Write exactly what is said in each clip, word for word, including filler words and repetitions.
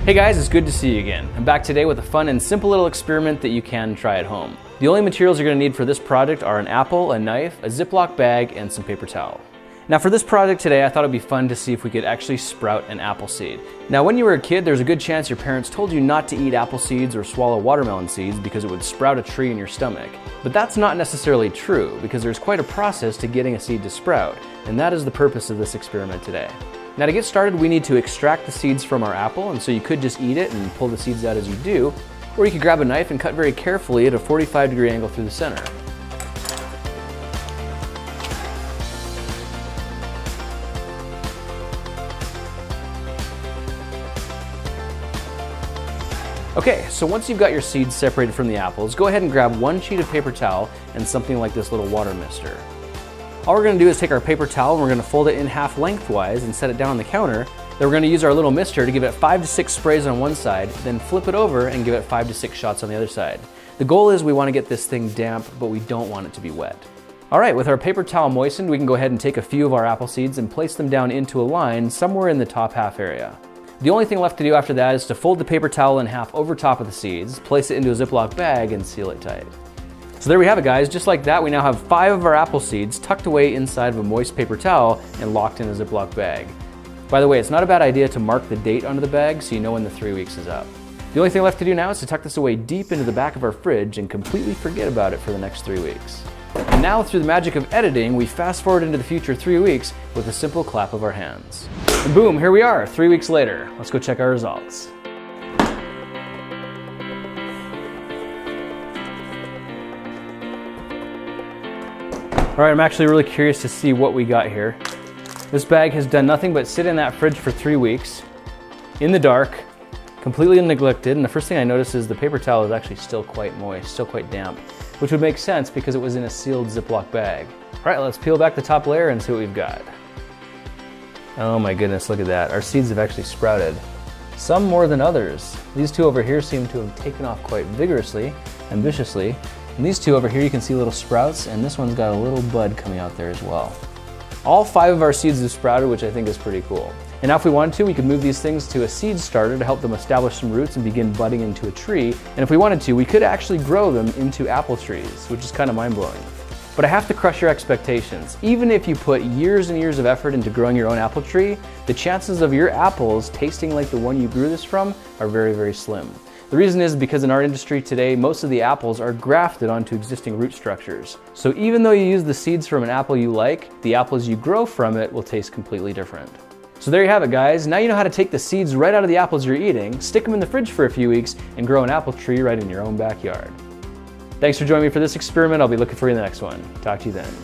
Hey guys, it's good to see you again. I'm back today with a fun and simple little experiment that you can try at home. The only materials you're going to need for this project are an apple, a knife, a Ziploc bag, and some paper towel. Now for this project today, I thought it'd be fun to see if we could actually sprout an apple seed. Now when you were a kid, there's a good chance your parents told you not to eat apple seeds or swallow watermelon seeds because it would sprout a tree in your stomach. But that's not necessarily true because there's quite a process to getting a seed to sprout, and that is the purpose of this experiment today. Now to get started, we need to extract the seeds from our apple, and so you could just eat it and pull the seeds out as you do, or you could grab a knife and cut very carefully at a forty-five degree angle through the center. Okay, so once you've got your seeds separated from the apples, go ahead and grab one sheet of paper towel and something like this little water mister. All we're going to do is take our paper towel and we're going to fold it in half lengthwise and set it down on the counter. Then we're going to use our little mister to give it five to six sprays on one side, then flip it over and give it five to six shots on the other side. The goal is we want to get this thing damp, but we don't want it to be wet. All right, with our paper towel moistened, we can go ahead and take a few of our apple seeds and place them down into a line somewhere in the top half area. The only thing left to do after that is to fold the paper towel in half over top of the seeds, place it into a Ziploc bag, and seal it tight. So there we have it, guys. Just like that, we now have five of our apple seeds tucked away inside of a moist paper towel and locked in a Ziploc bag. By the way, it's not a bad idea to mark the date onto the bag so you know when the three weeks is up. The only thing left to do now is to tuck this away deep into the back of our fridge and completely forget about it for the next three weeks. And now, through the magic of editing, we fast forward into the future three weeks with a simple clap of our hands. And boom, here we are, three weeks later. Let's go check our results. All right, I'm actually really curious to see what we got here. This bag has done nothing but sit in that fridge for three weeks, in the dark, completely neglected, and the first thing I noticed is the paper towel is actually still quite moist, still quite damp, which would make sense because it was in a sealed Ziploc bag. All right, let's peel back the top layer and see what we've got. Oh my goodness, look at that. Our seeds have actually sprouted. Some more than others. These two over here seem to have taken off quite vigorously, ambitiously. And these two over here, you can see little sprouts, and this one's got a little bud coming out there as well. All five of our seeds have sprouted, which I think is pretty cool. And now if we wanted to, we could move these things to a seed starter to help them establish some roots and begin budding into a tree. And if we wanted to, we could actually grow them into apple trees, which is kind of mind-blowing. But I have to crush your expectations. Even if you put years and years of effort into growing your own apple tree, the chances of your apples tasting like the one you grew this from are very, very slim. The reason is because in our industry today, most of the apples are grafted onto existing root structures. So even though you use the seeds from an apple you like, the apples you grow from it will taste completely different. So there you have it, guys. Now you know how to take the seeds right out of the apples you're eating, stick them in the fridge for a few weeks, and grow an apple tree right in your own backyard. Thanks for joining me for this experiment. I'll be looking for you in the next one. Talk to you then.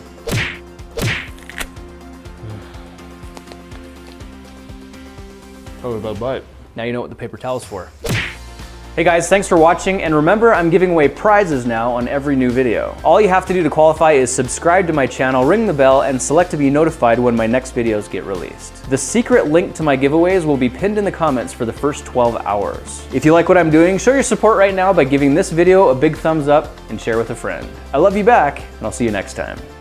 Oh, about bite. Now you know what the paper towel's for. Hey guys, thanks for watching, and remember, I'm giving away prizes now on every new video. All you have to do to qualify is subscribe to my channel, ring the bell, and select to be notified when my next videos get released. The secret link to my giveaways will be pinned in the comments for the first twelve hours. If you like what I'm doing, show your support right now by giving this video a big thumbs up and share with a friend. I love you back, and I'll see you next time.